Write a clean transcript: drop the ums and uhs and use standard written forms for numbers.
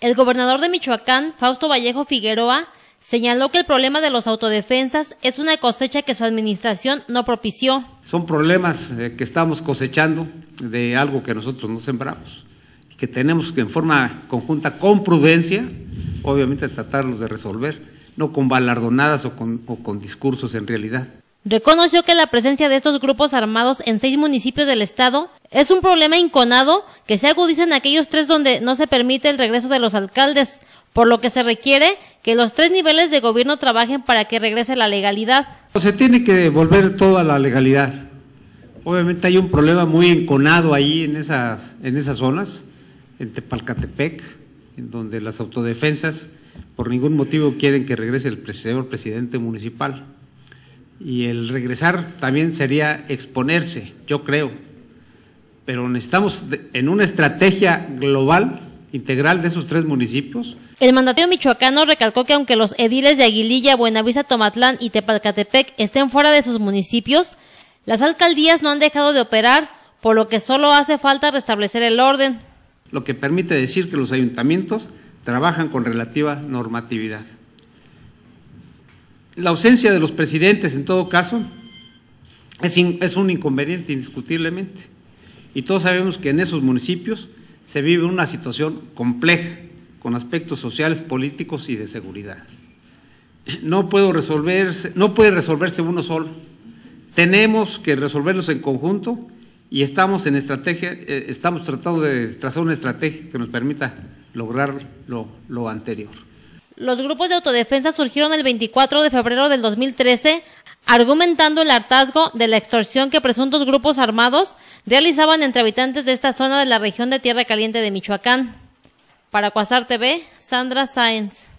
El gobernador de Michoacán, Fausto Vallejo Figueroa, señaló que el problema de los autodefensas es una cosecha que su administración no propició. Son problemas que estamos cosechando de algo que nosotros no sembramos y que tenemos que en forma conjunta, con prudencia, obviamente tratarlos de resolver, no con balardonadas o con discursos en realidad. Reconoció que la presencia de estos grupos armados en 6 municipios del estado es un problema inconado que se agudiza en aquellos 3 donde no se permite el regreso de los alcaldes, por lo que se requiere que los 3 niveles de gobierno trabajen para que regrese la legalidad. Se tiene que devolver toda la legalidad. Obviamente hay un problema muy enconado ahí en esas zonas, en Tepalcatepec, en donde las autodefensas por ningún motivo quieren que regrese el señor presidente municipal. Y el regresar también sería exponerse, yo creo, pero necesitamos en una estrategia global, integral de esos 3 municipios. El mandatario michoacano recalcó que aunque los ediles de Aguililla, Buenavista, Tomatlán y Tepalcatepec estén fuera de sus municipios, las alcaldías no han dejado de operar, por lo que solo hace falta restablecer el orden. Lo que permite decir que los ayuntamientos trabajan con relativa normatividad. La ausencia de los presidentes, en todo caso, es un inconveniente indiscutiblemente. Y todos sabemos que en esos municipios se vive una situación compleja, con aspectos sociales, políticos y de seguridad. No puede resolverse uno solo. Tenemos que resolverlos en conjunto y estamos tratando de trazar una estrategia que nos permita lograr lo anterior. Los grupos de autodefensa surgieron el 24 de febrero del 2013, argumentando el hartazgo de la extorsión que presuntos grupos armados realizaban entre habitantes de esta zona de la región de Tierra Caliente de Michoacán. Para Cuasar TV, Sandra Sáenz.